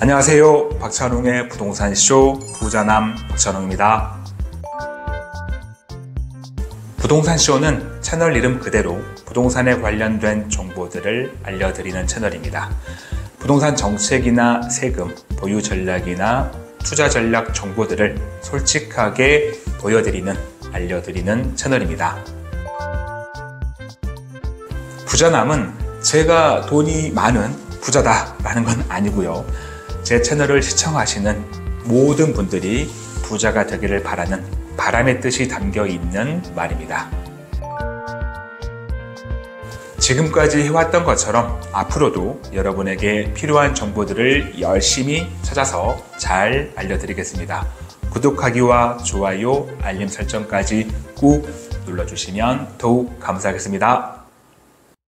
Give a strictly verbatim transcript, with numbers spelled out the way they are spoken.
안녕하세요. 박찬웅의 부동산쇼 부자남 박찬웅입니다. 부동산쇼는 채널 이름 그대로 부동산에 관련된 정보들을 알려드리는 채널입니다. 부동산 정책이나 세금, 보유 전략이나 투자 전략 정보들을 솔직하게 보여드리는, 알려드리는 채널입니다. 부자남은 제가 돈이 많은 부자다라는 건 아니고요. 제 채널을 시청하시는 모든 분들이 부자가 되기를 바라는 바람의 뜻이 담겨 있는 말입니다. 지금까지 해왔던 것처럼 앞으로도 여러분에게 필요한 정보들을 열심히 찾아서 잘 알려드리겠습니다. 구독하기와 좋아요, 알림 설정까지 꾹 눌러주시면 더욱 감사하겠습니다.